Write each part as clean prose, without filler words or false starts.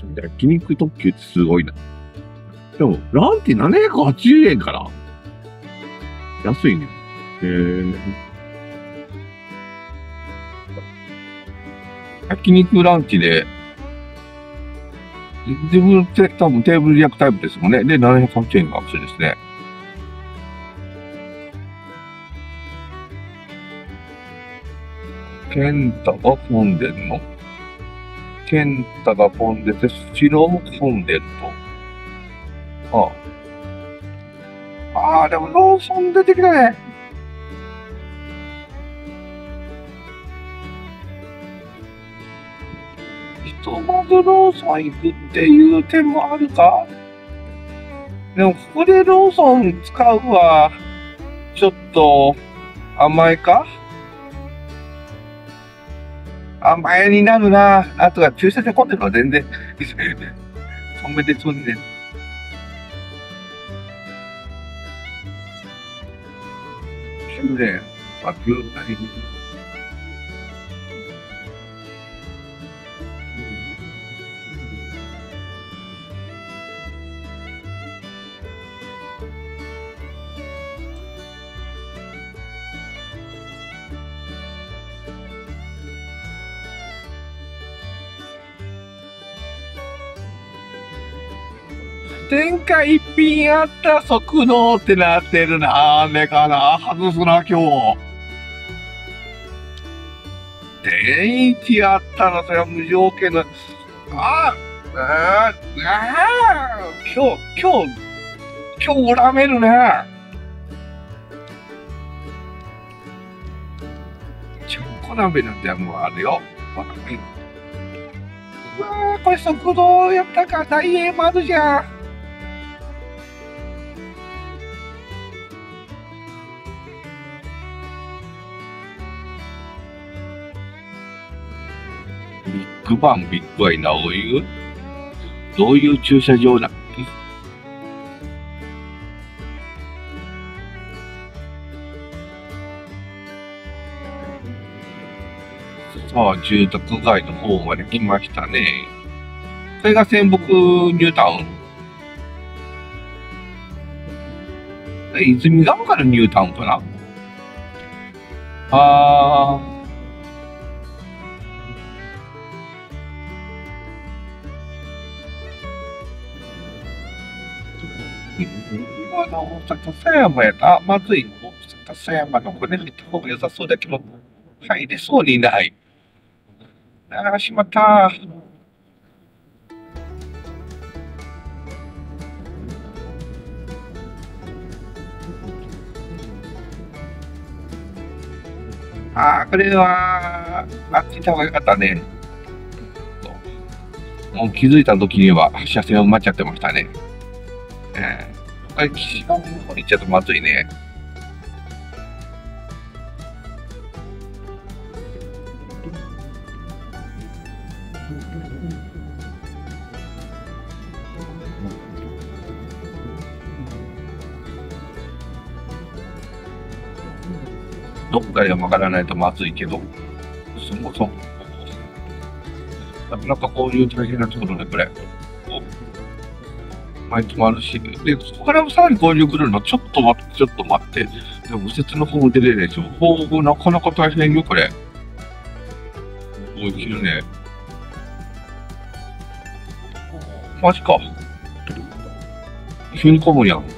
焼肉特急ってすごいな。でも、ランティ780円かな。安いね。焼肉ランチで、自分って多分テーブル焼くタイプですもんね。で、780円が安いですね。ケンタが混んでんの？ケンタが混んでて、スシローも混んでると。でもローソン出てきたね。ひとまずローソン行くっていう点もあるか。でも、ここでローソン使うは、ちょっと、甘えか？甘えになるな。あとは駐車場混んでるのは全然、そんめでそうにね。9年、9年。天下一品あった速度ってなってるな。ねかな。外すな、今日。天一あったの、それは無条件の。今日恨めるね。ちゃんこ鍋なんてもうあるよ。これ速度やったか、大英丸じゃん。ビッグバン、ビッグアイ、なおいうどういう駐車場なの？さあ、住宅街の方まで来ましたね。それが仙北ニュータウン。泉ヶ丘のニュータウンかな。大阪狭山やな。まずい。大阪狭山の骨入った方が良さそうだけど、入れそうにない。しまった。これは、あっち行った方が良かったね。もう気づいた時には車線を埋まっちゃってましたね。これ、岸の方に行っちゃうとまずいね。どっかで曲がらないとまずいけど、そもそも、なかなかこういう大変なところでこれ、前止まるし、で、そこからさらに合流来るの、ちょっと待って、ちょっと待って、でも右折の方出れないでしょ。なかなか大変よ、これ。切るね。マジか。急に混むやん。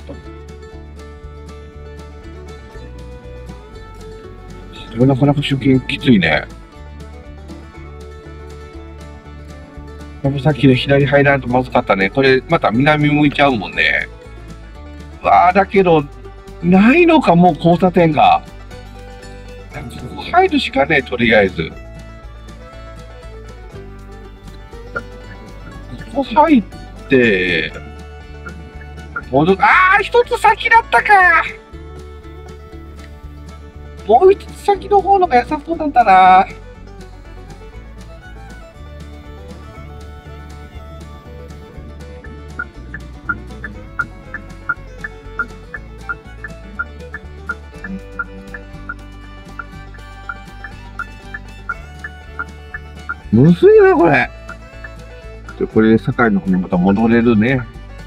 これなかなか出勤きついね。さっきの左入らないとまずかったね。これまた南向いちゃうもんね。だけど、ないのか、もう交差点が。ここ入るしかねえ、とりあえず。ここ入って、一つ先だったか。もう一つ先の方のが良さそうだったな。むずいな、これ。 で、これで堺の方にまた戻れるね。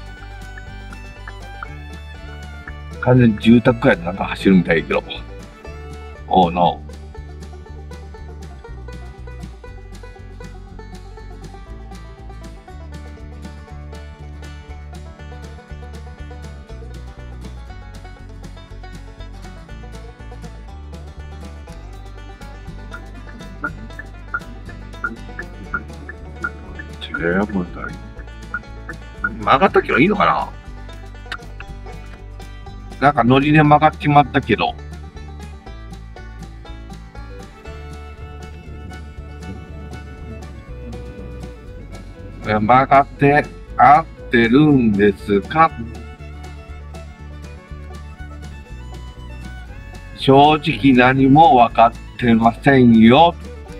完全に住宅街の中走るみたいやけど。おうの。もう曲がったけどいいのかな。なんかノリで曲がっちまったけど。曲がって合ってるんですか？正直何も分かってませんよ。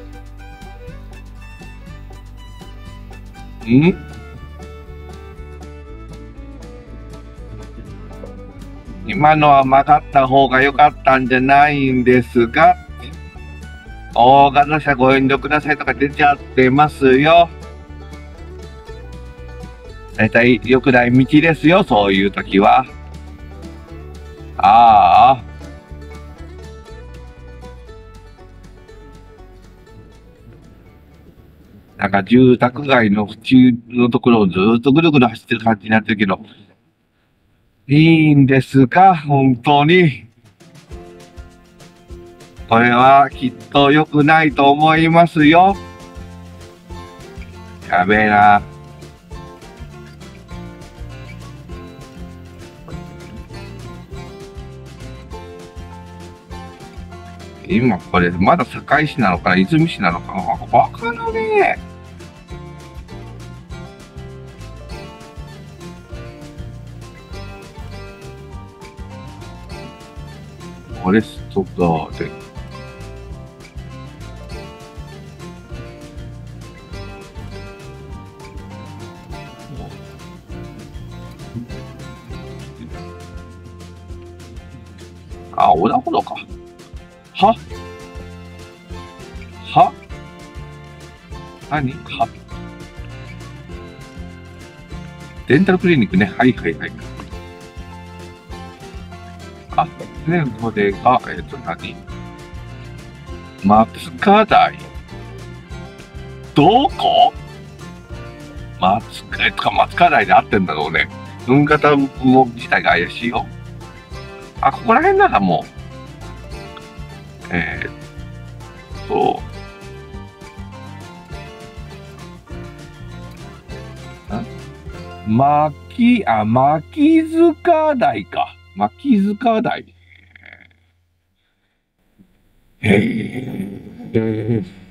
今のは曲がった方が良かったんじゃないんですが、大型車ご遠慮くださいとか出ちゃってますよ。だいたい良くない道ですよ、そういう時は。ああ。なんか住宅街の縁のところをずっとぐるぐる走ってる感じになってるけど、いいんですか、本当に。これはきっと良くないと思いますよ。やべえな。今これまだ堺市なのかな、出水市なのかな、わからねえ。フォレストガーデン。あ、横断歩道か。は何はデンタルクリニックね。はいはいはい。あ、ね、これが、何松川台。どこ松川台で合ってんだろうね。文型も自体が怪しいよ。あ、ここら辺ならもう。巻塚台か。巻塚台。へえ。